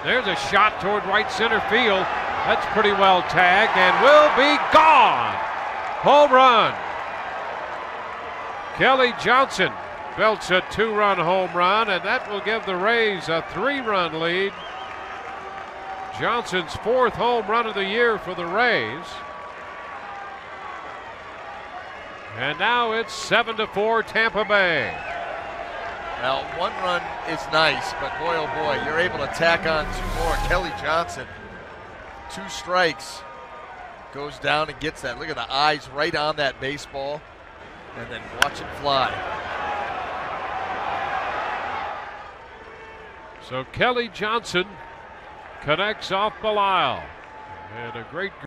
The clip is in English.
There's a shot toward right center field. That's pretty well tagged and will be gone. Home run. Kelly Johnson belts a 2-run home run, and that will give the Rays a 3-run lead. Johnson's 4th home run of the year for the Rays. And now it's 7-4 Tampa Bay. Now, 1 run is nice, but boy, oh boy, you're able to tack on 2 more. Kelly Johnson, 2 strikes, goes down and gets that. Look at the eyes right on that baseball, and then watch it fly. So Kelly Johnson connects off Belisle. And a great